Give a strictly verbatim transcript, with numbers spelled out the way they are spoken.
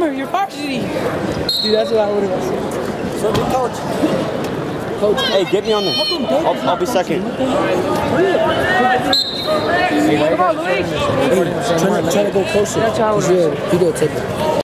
Remember, you're varsity. Dude, that's what I would have said. So, good coach. Coach. Hey, get me on there. I'll, I'll be second. Hey, try to go closer. Yeah, he go take it.